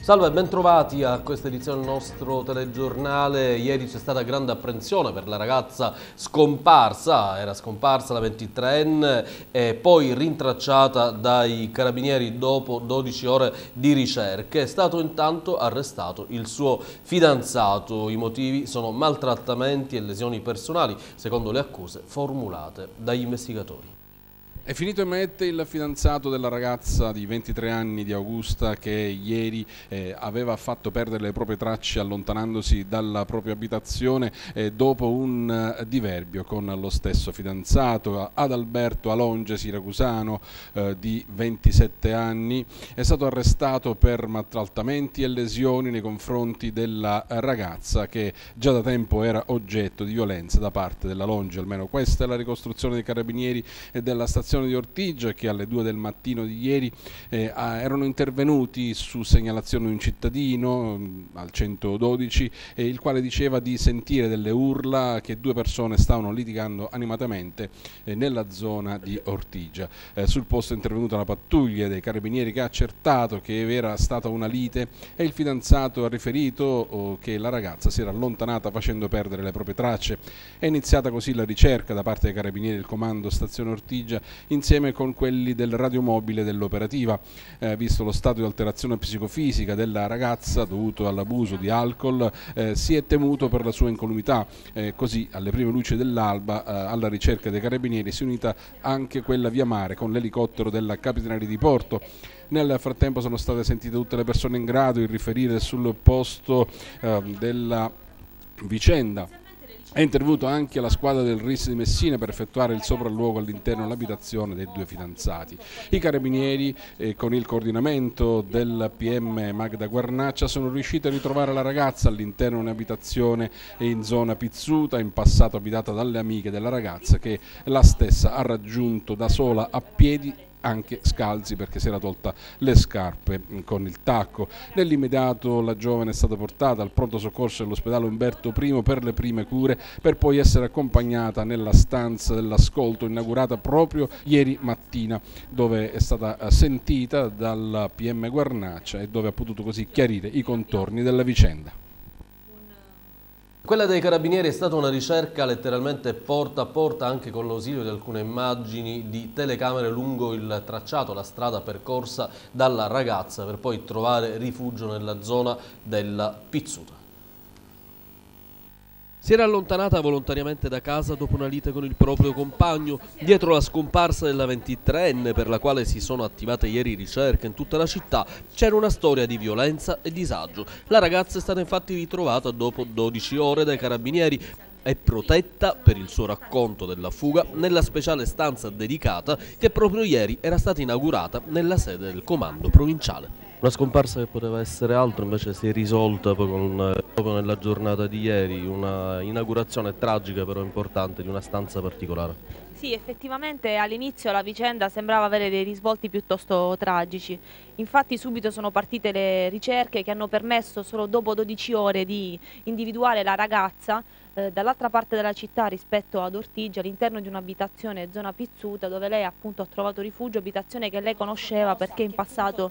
Salve, bentrovati a questa edizione del nostro telegiornale. Ieri c'è stata grande apprensione per la ragazza scomparsa, era scomparsa la 23enne e poi rintracciata dai carabinieri dopo 12 ore di ricerche. È stato intanto arrestato il suo fidanzato. I motivi sono maltrattamenti e lesioni personali, secondo le accuse formulate dagli investigatori. È finito in mette il fidanzato della ragazza di 23 anni di Augusta che ieri aveva fatto perdere le proprie tracce allontanandosi dalla propria abitazione dopo un diverbio con lo stesso fidanzato. Adalberto Alonge, siracusano di 27 anni, è stato arrestato per maltrattamenti e lesioni nei confronti della ragazza che già da tempo era oggetto di violenza da parte dell'Alonge. Almeno questa è la ricostruzione dei carabinieri e della stazione di Ortigia, che alle 2 del mattino di ieri erano intervenuti su segnalazione di un cittadino al 112, il quale diceva di sentire delle urla, che due persone stavano litigando animatamente nella zona di Ortigia. Sul posto è intervenuta la pattuglia dei carabinieri che ha accertato che era stata una lite e il fidanzato ha riferito che la ragazza si era allontanata facendo perdere le proprie tracce. È iniziata così la ricerca da parte dei carabinieri del comando stazione Ortigia insieme con quelli del radiomobile dell'operativa. Visto lo stato di alterazione psicofisica della ragazza dovuto all'abuso di alcol, si è temuto per la sua incolumità. Così alle prime luci dell'alba alla ricerca dei carabinieri si è unita anche quella via mare con l'elicottero della Capitaneria di Porto. Nel frattempo sono state sentite tutte le persone in grado di riferire sul posto della vicenda. È intervenuto anche la squadra del RIS di Messina per effettuare il sopralluogo all'interno dell'abitazione dei due fidanzati. I carabinieri, con il coordinamento del PM Magda Guarnaccia, sono riusciti a ritrovare la ragazza all'interno di un'abitazione in zona Pizzuta, in passato abitata dalle amiche della ragazza, che la stessa ha raggiunto da sola a piedi, anche scalzi perché si era tolta le scarpe con il tacco. Nell'immediato la giovane è stata portata al pronto soccorso dell'ospedale Umberto I per le prime cure, per poi essere accompagnata nella stanza dell'ascolto inaugurata proprio ieri mattina, dove è stata sentita dal PM Guarnaccia e dove ha potuto così chiarire i contorni della vicenda. Quella dei carabinieri è stata una ricerca letteralmente porta a porta, anche con l'ausilio di alcune immagini di telecamere lungo il tracciato, la strada percorsa dalla ragazza per poi trovare rifugio nella zona della Pizzuta. Si era allontanata volontariamente da casa dopo una lite con il proprio compagno. Dietro la scomparsa della 23enne, per la quale si sono attivate ieri ricerche in tutta la città, c'era una storia di violenza e disagio. La ragazza è stata infatti ritrovata dopo 12 ore dai carabinieri e protetta per il suo racconto della fuga nella speciale stanza dedicata che proprio ieri era stata inaugurata nella sede del comando provinciale. Una scomparsa che poteva essere altro invece si è risolta proprio nella giornata di ieri, una inaugurazione tragica però importante di una stanza particolare. Sì, effettivamente all'inizio la vicenda sembrava avere dei risvolti piuttosto tragici. Infatti subito sono partite le ricerche che hanno permesso solo dopo 12 ore di individuare la ragazza dall'altra parte della città rispetto ad Ortigia, all'interno di un'abitazione zona Pizzuta, dove lei appunto ha trovato rifugio, abitazione che lei conosceva perché in passato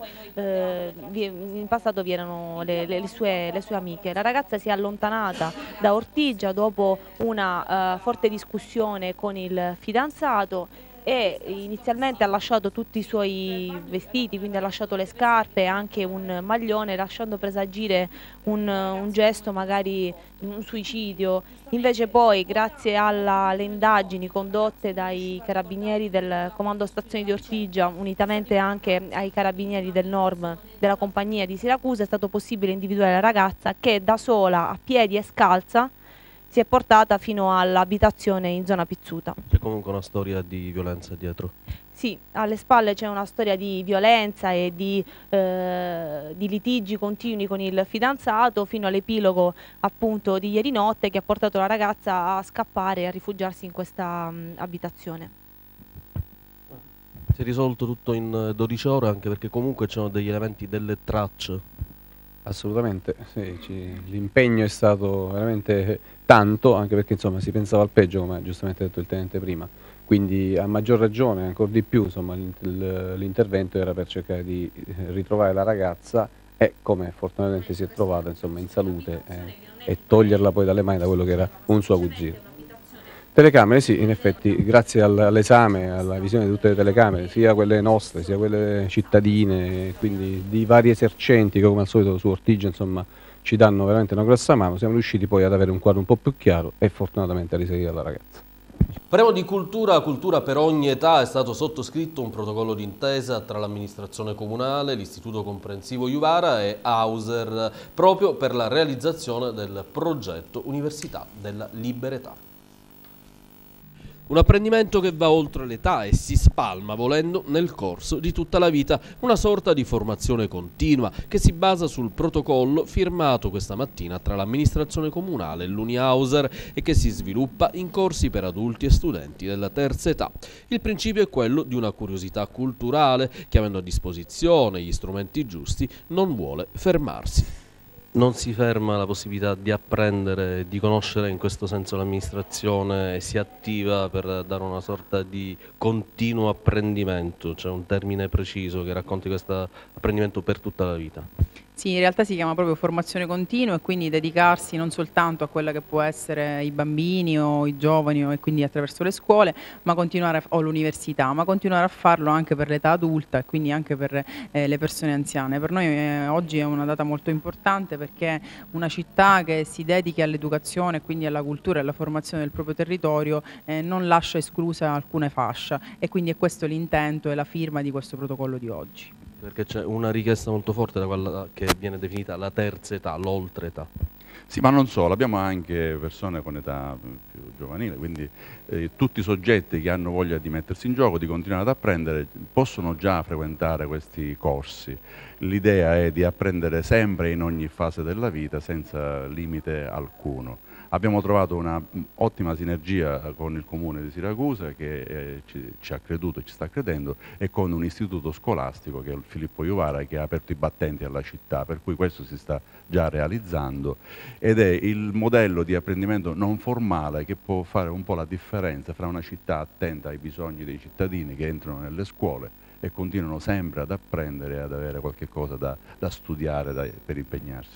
vi erano le sue amiche. La ragazza si è allontanata da Ortigia dopo una forte discussione con il fidanzato e inizialmente ha lasciato tutti i suoi vestiti, quindi ha lasciato le scarpe e anche un maglione, lasciando presagire un gesto, magari un suicidio. Invece poi, grazie alle indagini condotte dai carabinieri del comando stazioni di Ortigia, unitamente anche ai carabinieri del NORM della compagnia di Siracusa, è stato possibile individuare la ragazza che da sola, a piedi e scalza, si è portata fino all'abitazione in zona Pizzuta. C'è comunque una storia di violenza dietro? Sì, alle spalle c'è una storia di violenza e di litigi continui con il fidanzato fino all'epilogo appunto di ieri notte che ha portato la ragazza a scappare e a rifugiarsi in questa abitazione. Si è risolto tutto in 12 ore anche perché comunque c'erano degli elementi, delle tracce. Assolutamente, sì, l'impegno è stato veramente tanto, anche perché insomma si pensava al peggio, come ha giustamente detto il tenente prima, quindi a maggior ragione, ancora di più, insomma, l'intervento era per cercare di ritrovare la ragazza e come fortunatamente si è trovata insomma in salute e toglierla poi dalle mani da quello che era un suo aguzzino. Telecamere sì, in effetti grazie all'esame, alla visione di tutte le telecamere, sia quelle nostre sia quelle cittadine, quindi di vari esercenti che come al solito su Ortigia insomma ci danno veramente una grossa mano, siamo riusciti poi ad avere un quadro un po' più chiaro e fortunatamente a risalire la ragazza. Parliamo di cultura per ogni età. È stato sottoscritto un protocollo d'intesa tra l'amministrazione comunale, l'Istituto Comprensivo Juvara e Auser proprio per la realizzazione del progetto Università della Libertà. Un apprendimento che va oltre l'età e si spalma, volendo, nel corso di tutta la vita, una sorta di formazione continua che si basa sul protocollo firmato questa mattina tra l'amministrazione comunale e l'Uniauser e che si sviluppa in corsi per adulti e studenti della terza età. Il principio è quello di una curiosità culturale che, avendo a disposizione gli strumenti giusti, non vuole fermarsi. Non si ferma la possibilità di apprendere, di conoscere, in questo senso l'amministrazione si attiva per dare una sorta di continuo apprendimento, c'è un termine preciso che racconti questo apprendimento per tutta la vita. Sì, in realtà si chiama proprio formazione continua e quindi dedicarsi non soltanto a quella che può essere i bambini o i giovani e quindi attraverso le scuole, ma o l'università, ma continuare a farlo anche per l'età adulta e quindi anche per le persone anziane. Per noi oggi è una data molto importante perché una città che si dedichi all'educazione, quindi alla cultura e alla formazione del proprio territorio, non lascia esclusa alcuna fascia e quindi è questo l'intento e la firma di questo protocollo di oggi. Perché c'è una richiesta molto forte da quella che viene definita la terza età, l'oltreetà. Sì, ma non solo, abbiamo anche persone con età più giovanile, quindi tutti i soggetti che hanno voglia di mettersi in gioco, di continuare ad apprendere, possono già frequentare questi corsi. L'idea è di apprendere sempre in ogni fase della vita senza limite alcuno. Abbiamo trovato una ottima sinergia con il Comune di Siracusa che ci ha creduto e ci sta credendo e con un istituto scolastico che è il Filippo Juvara che ha aperto i battenti alla città, per cui questo si sta già realizzando ed è il modello di apprendimento non formale che può fare un po' la differenza fra una città attenta ai bisogni dei cittadini che entrano nelle scuole e continuano sempre ad apprendere e ad avere qualche cosa da studiare per impegnarsi.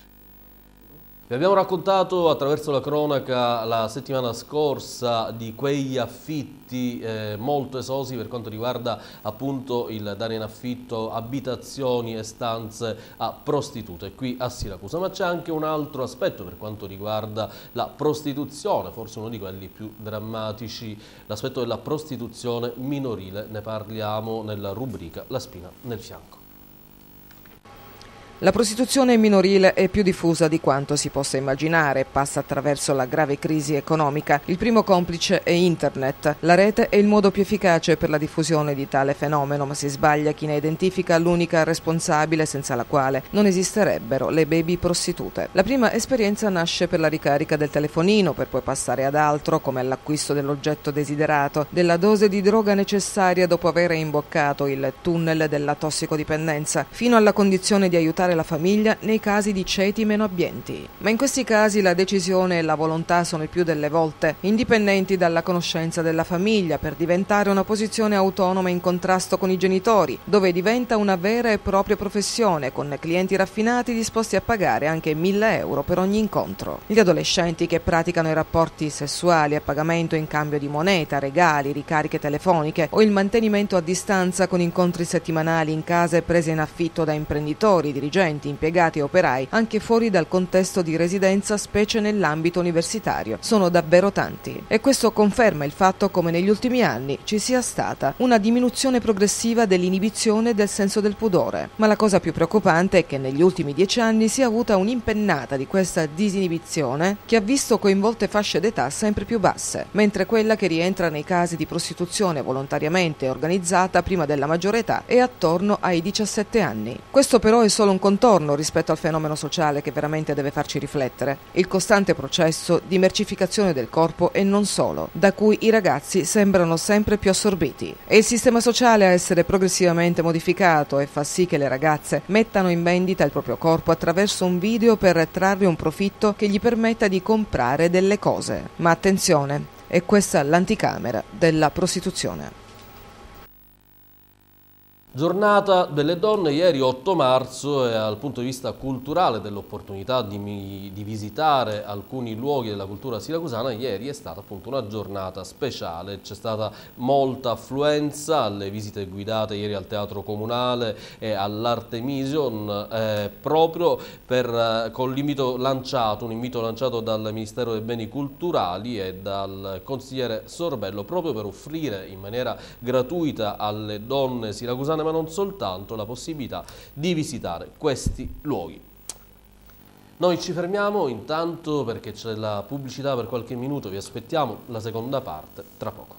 Vi abbiamo raccontato attraverso la cronaca la settimana scorsa di quegli affitti molto esosi per quanto riguarda appunto il dare in affitto abitazioni e stanze a prostitute qui a Siracusa, ma c'è anche un altro aspetto per quanto riguarda la prostituzione, forse uno di quelli più drammatici, l'aspetto della prostituzione minorile. Ne parliamo nella rubrica La spina nel fianco. La prostituzione minorile è più diffusa di quanto si possa immaginare, passa attraverso la grave crisi economica. Il primo complice è Internet. La rete è il modo più efficace per la diffusione di tale fenomeno, ma si sbaglia chi ne identifica l'unica responsabile senza la quale non esisterebbero le baby prostitute. La prima esperienza nasce per la ricarica del telefonino, per poi passare ad altro, come all'acquisto dell'oggetto desiderato, della dose di droga necessaria dopo aver imboccato il tunnel della tossicodipendenza, fino alla condizione di aiutare la famiglia nei casi di ceti meno abbienti. Ma in questi casi la decisione e la volontà sono il più delle volte indipendenti dalla conoscenza della famiglia per diventare una posizione autonoma in contrasto con i genitori, dove diventa una vera e propria professione con clienti raffinati disposti a pagare anche 1.000 euro per ogni incontro. Gli adolescenti che praticano i rapporti sessuali a pagamento in cambio di moneta, regali, ricariche telefoniche o il mantenimento a distanza con incontri settimanali in case prese in affitto da imprenditori, dirigenti, impiegati e operai anche fuori dal contesto di residenza, specie nell'ambito universitario. Sono davvero tanti e questo conferma il fatto come negli ultimi anni ci sia stata una diminuzione progressiva dell'inibizione del senso del pudore. Ma la cosa più preoccupante è che negli ultimi 10 anni si è avuta un'impennata di questa disinibizione che ha visto coinvolte fasce d'età sempre più basse, mentre quella che rientra nei casi di prostituzione volontariamente organizzata prima della maggiore età è attorno ai 17 anni. Questo però è solo un contorno rispetto al fenomeno sociale che veramente deve farci riflettere, il costante processo di mercificazione del corpo e non solo, da cui i ragazzi sembrano sempre più assorbiti. È il sistema sociale a essere progressivamente modificato e fa sì che le ragazze mettano in vendita il proprio corpo attraverso un video per trarre un profitto che gli permetta di comprare delle cose. Ma attenzione, è questa l'anticamera della prostituzione. Giornata delle donne, ieri 8 marzo, e dal punto di vista culturale dell'opportunità di visitare alcuni luoghi della cultura siracusana, ieri è stata appunto una giornata speciale. C'è stata molta affluenza alle visite guidate ieri al Teatro Comunale e all'Artemision, proprio con l'invito lanciato, un invito lanciato dal Ministero dei Beni Culturali e dal consigliere Sorbello, proprio per offrire in maniera gratuita alle donne siracusane, ma non soltanto, la possibilità di visitare questi luoghi. Noi ci fermiamo intanto perché c'è la pubblicità per qualche minuto, vi aspettiamo la seconda parte tra poco.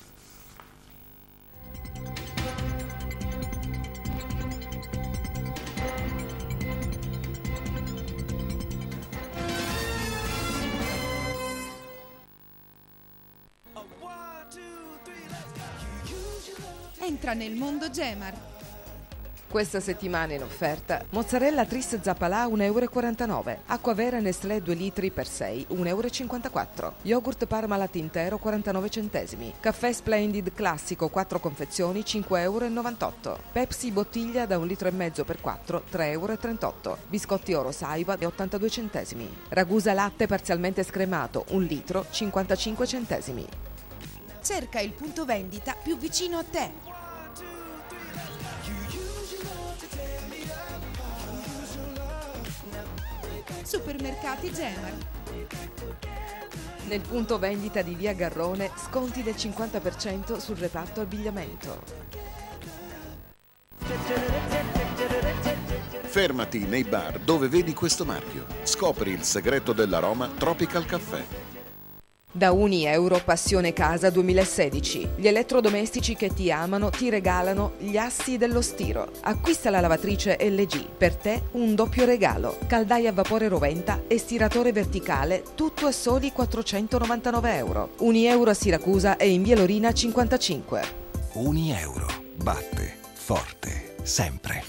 Entra nel mondo Gemar. Questa settimana in offerta mozzarella Tris Zappalà 1,49 €, acqua vera Nestlé 2 litri per 6 1,54 €, yogurt Parmalat intero 49 centesimi, caffè Splendid classico 4 confezioni 5,98 €, Pepsi bottiglia da 1,5 litri per 4 3,38 €, biscotti Oro Saiba 82 centesimi, Ragusa latte parzialmente scremato 1 litro 55 centesimi. Cerca il punto vendita più vicino a te. Supermercati Gemar. Nel punto vendita di Via Garrone sconti del 50% sul reparto abbigliamento. Fermati nei bar dove vedi questo marchio. Scopri il segreto dell'aroma Tropical Caffè. Da €1 Passione Casa 2016. Gli elettrodomestici che ti amano ti regalano gli assi dello stiro. Acquista la lavatrice LG. Per te un doppio regalo. Caldaia a vapore roventa e stiratore verticale, tutto a soli €499. €1 a Siracusa e in Via Lorina 55. €1. Batte forte sempre.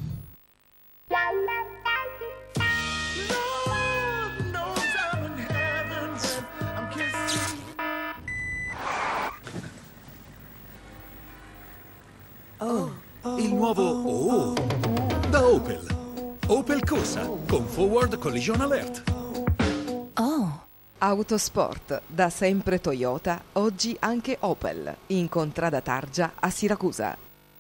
Il nuovo da Opel. Opel Corsa con Forward Collision Alert. Autosport, da sempre Toyota, oggi anche Opel, in Contrada Targia a Siracusa.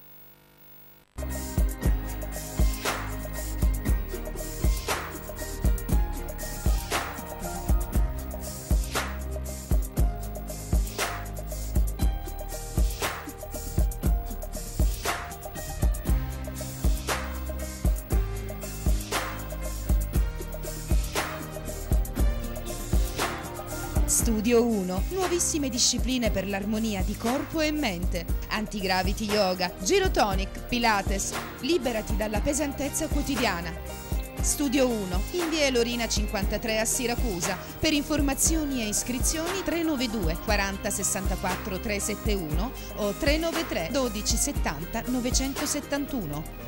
Studio 1. Nuovissime discipline per l'armonia di corpo e mente. Antigravity yoga, Girotonic, Pilates. Liberati dalla pesantezza quotidiana. Studio 1. In Via Lorina 53 a Siracusa. Per informazioni e iscrizioni 392 40 64 371 o 393 12 70 971.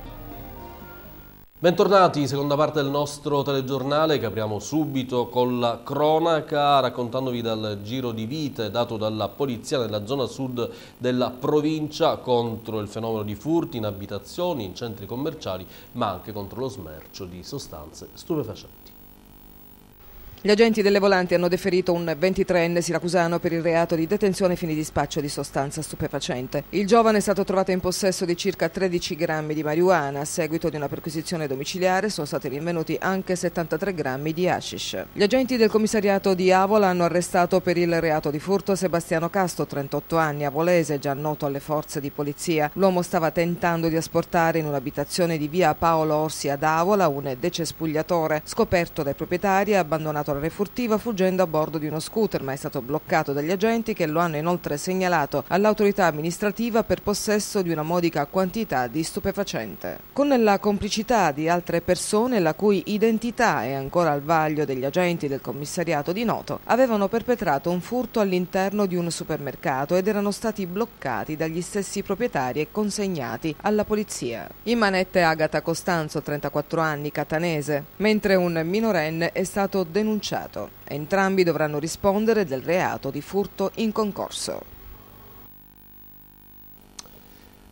Bentornati, seconda parte del nostro telegiornale che apriamo subito con la cronaca, raccontandovi dal giro di vite dato dalla polizia nella zona sud della provincia contro il fenomeno di furti in abitazioni, in centri commerciali, ma anche contro lo smercio di sostanze stupefacenti. Gli agenti delle volanti hanno deferito un 23enne siracusano per il reato di detenzione ai fini di spaccio di sostanza stupefacente. Il giovane è stato trovato in possesso di circa 13 grammi di marijuana. A seguito di una perquisizione domiciliare sono stati rinvenuti anche 73 grammi di hashish. Gli agenti del commissariato di Avola hanno arrestato per il reato di furto Sebastiano Casto, 38 anni, avolese, già noto alle forze di polizia. L'uomo stava tentando di asportare in un'abitazione di via Paolo Orsi ad Avola un decespugliatore scoperto dai proprietari e abbandonato refurtiva fuggendo a bordo di uno scooter, ma è stato bloccato dagli agenti che lo hanno inoltre segnalato all'autorità amministrativa per possesso di una modica quantità di stupefacente. Con la complicità di altre persone la cui identità è ancora al vaglio degli agenti del commissariato di Noto, avevano perpetrato un furto all'interno di un supermercato ed erano stati bloccati dagli stessi proprietari e consegnati alla polizia. In manette Agata Costanzo, 34 anni, catanese, mentre un minorenne è stato denunciato. Entrambi dovranno rispondere del reato di furto in concorso.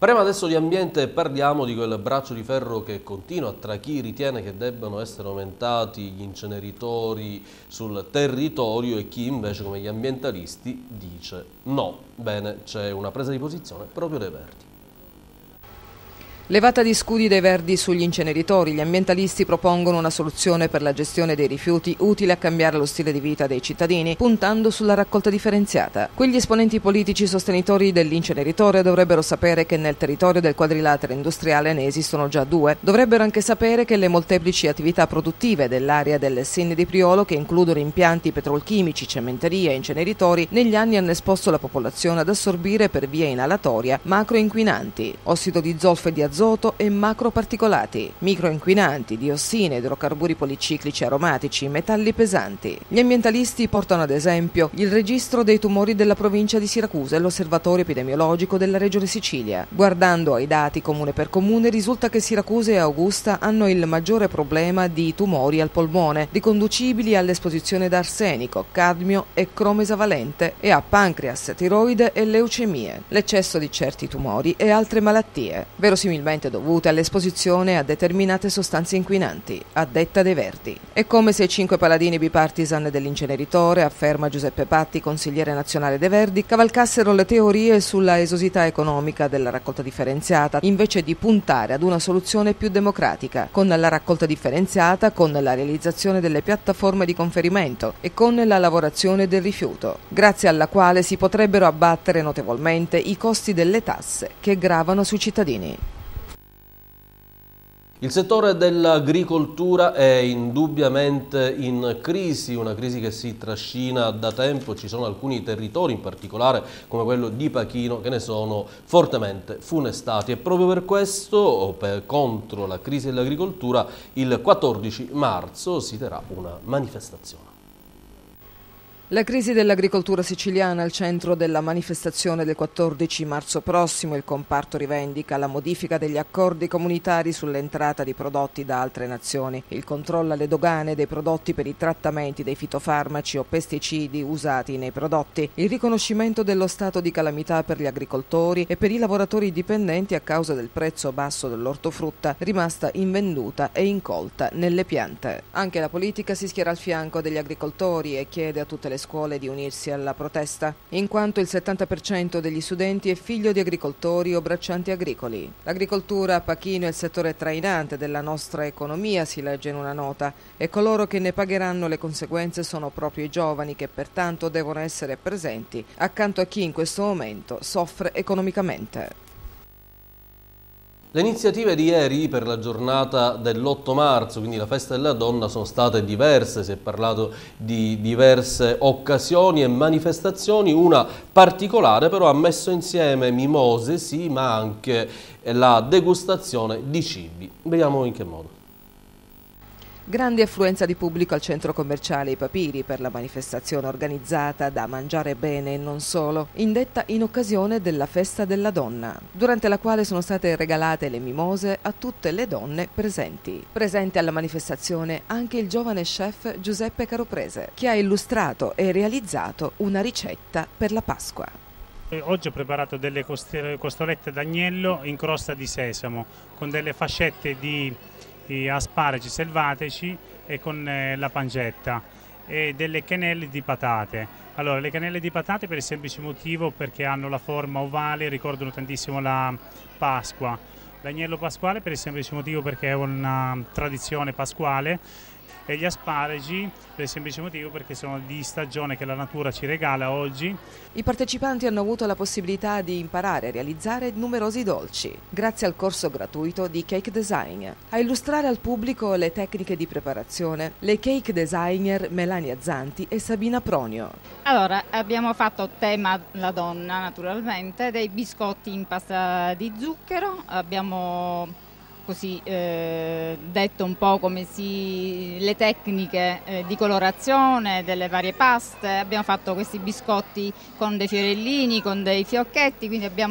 Parliamo adesso di ambiente e parliamo di quel braccio di ferro che continua tra chi ritiene che debbano essere aumentati gli inceneritori sul territorio e chi invece, come gli ambientalisti, dice no. Bene, c'è una presa di posizione proprio dai Verdi. Levata di scudi dei Verdi sugli inceneritori, gli ambientalisti propongono una soluzione per la gestione dei rifiuti utile a cambiare lo stile di vita dei cittadini, puntando sulla raccolta differenziata. Quegli esponenti politici sostenitori dell'inceneritore dovrebbero sapere che nel territorio del quadrilatero industriale ne esistono già 2. Dovrebbero anche sapere che le molteplici attività produttive dell'area del SIN di Priolo, che includono impianti petrolchimici, cementerie e inceneritori, negli anni hanno esposto la popolazione ad assorbire per via inalatoria macroinquinanti, ossido di zolfo e di azoto e macroparticolati, microinquinanti, diossine, idrocarburi policiclici aromatici, metalli pesanti. Gli ambientalisti portano ad esempio il registro dei tumori della provincia di Siracusa e l'osservatorio epidemiologico della regione Sicilia. Guardando ai dati comune per comune risulta che Siracusa e Augusta hanno il maggiore problema di tumori al polmone, riconducibili all'esposizione da arsenico, cadmio e cromo esavalente e a pancreas, tiroide e leucemie, l'eccesso di certi tumori e altre malattie, verosimilmente dovute all'esposizione a determinate sostanze inquinanti, a detta dei Verdi. È come se i 5 paladini bipartisan dell'inceneritore, afferma Giuseppe Patti, consigliere nazionale dei Verdi, cavalcassero le teorie sulla esosità economica della raccolta differenziata, invece di puntare ad una soluzione più democratica, con la raccolta differenziata, con la realizzazione delle piattaforme di conferimento e con la lavorazione del rifiuto, grazie alla quale si potrebbero abbattere notevolmente i costi delle tasse che gravano sui cittadini. Il settore dell'agricoltura è indubbiamente in crisi, una crisi che si trascina da tempo. Ci sono alcuni territori, in particolare come quello di Pachino, che ne sono fortemente funestati e proprio per questo, contro la crisi dell'agricoltura, il 14 marzo si terrà una manifestazione. La crisi dell'agricoltura siciliana al centro della manifestazione del 14 marzo prossimo. Il comparto rivendica la modifica degli accordi comunitari sull'entrata di prodotti da altre nazioni, il controllo alle dogane dei prodotti per i trattamenti dei fitofarmaci o pesticidi usati nei prodotti, il riconoscimento dello stato di calamità per gli agricoltori e per i lavoratori dipendenti a causa del prezzo basso dell'ortofrutta rimasta invenduta e incolta nelle piante. Anche la politica si schiera al fianco degli agricoltori e chiede a tutte le scuole di unirsi alla protesta, in quanto il 70% degli studenti è figlio di agricoltori o braccianti agricoli. L'agricoltura a Pachino è il settore trainante della nostra economia, si legge in una nota, e coloro che ne pagheranno le conseguenze sono proprio i giovani, che pertanto devono essere presenti accanto a chi in questo momento soffre economicamente. Le iniziative di ieri per la giornata dell'8 marzo, quindi la festa della donna, sono state diverse. Si è parlato di diverse occasioni e manifestazioni. Una particolare però ha messo insieme mimose, sì, ma anche la degustazione di cibi. Vediamo in che modo. Grande affluenza di pubblico al centro commerciale I Papiri per la manifestazione organizzata da Mangiare Bene e non solo, indetta in occasione della festa della donna, durante la quale sono state regalate le mimose a tutte le donne presenti. Presente alla manifestazione anche il giovane chef Giuseppe Caroprese, che ha illustrato e realizzato una ricetta per la Pasqua. Oggi ho preparato delle costolette d'agnello in crosta di sesamo con delle fascette di asparagi selvatici e con la pancetta e delle quenelle di patate. Allora, le quenelle di patate per il semplice motivo perché hanno la forma ovale, ricordano tantissimo la Pasqua. L'agnello pasquale per il semplice motivo perché è una tradizione pasquale, e gli asparagi per il semplice motivo perché sono di stagione che la natura ci regala oggi. I partecipanti hanno avuto la possibilità di imparare a realizzare numerosi dolci, grazie al corso gratuito di Cake Design. A illustrare al pubblico le tecniche di preparazione, le cake designer Melania Zanti e Sabina Pronio. Allora, abbiamo fatto tema la donna, naturalmente, dei biscotti in pasta di zucchero, abbiamo così detto un po' come le tecniche di colorazione delle varie paste. Abbiamo fatto questi biscotti con dei fiorellini, con dei fiocchetti, quindi abbiamo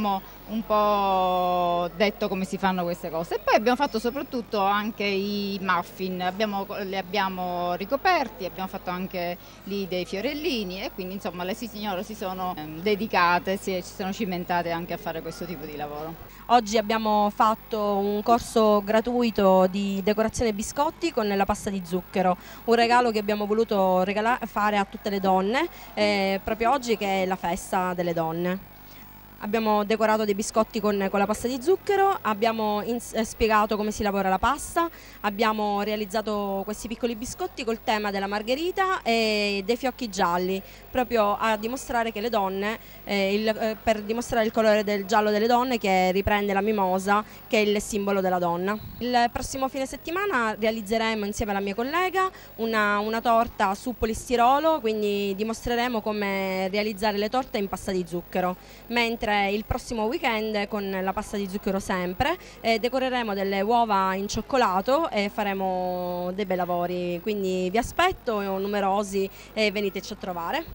un po' detto come si fanno queste cose. E poi abbiamo fatto soprattutto anche i muffin, li abbiamo ricoperti, abbiamo fatto anche lì dei fiorellini e quindi insomma le signore si sono dedicate, ci sono cimentate anche a fare questo tipo di lavoro. Oggi abbiamo fatto un corso gratuito di decorazione biscotti con la pasta di zucchero, un regalo che abbiamo voluto fare a tutte le donne proprio oggi che è la festa delle donne. Abbiamo decorato dei biscotti con la pasta di zucchero, abbiamo spiegato come si lavora la pasta, abbiamo realizzato questi piccoli biscotti col tema della margherita e dei fiocchi gialli, proprio a dimostrare che le donne, per dimostrare il colore del giallo delle donne che riprende la mimosa, che è il simbolo della donna. Il prossimo fine settimana realizzeremo insieme alla mia collega una torta su polistirolo, quindi dimostreremo come realizzare le torte in pasta di zucchero, mentre il prossimo weekend con la pasta di zucchero sempre decoreremo delle uova in cioccolato e faremo dei bei lavori, quindi vi aspetto numerosi e veniteci a trovare.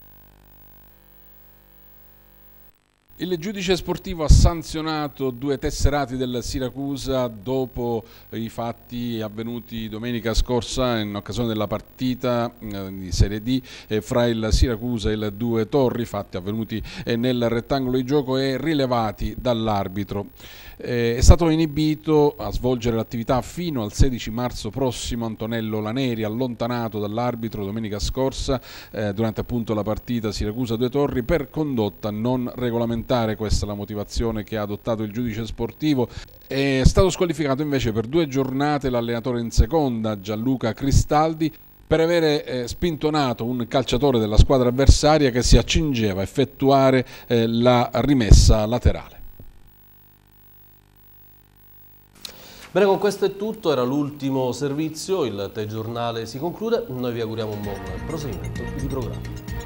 Il giudice sportivo ha sanzionato 2 tesserati del Siracusa dopo i fatti avvenuti domenica scorsa in occasione della partita di Serie D fra il Siracusa e il Due Torri, fatti avvenuti nel rettangolo di gioco e rilevati dall'arbitro. È stato inibito a svolgere l'attività fino al 16 marzo prossimo Antonello Laneri, allontanato dall'arbitro domenica scorsa durante appunto la partita Siracusa Due Torri per condotta non regolamentare. Questa è la motivazione che ha adottato il giudice sportivo. È stato squalificato invece per 2 giornate l'allenatore in seconda Gianluca Cristaldi per avere spintonato un calciatore della squadra avversaria che si accingeva a effettuare la rimessa laterale. Bene, con questo è tutto, era l'ultimo servizio, il telegiornale si conclude, noi vi auguriamo un buon proseguimento di programma.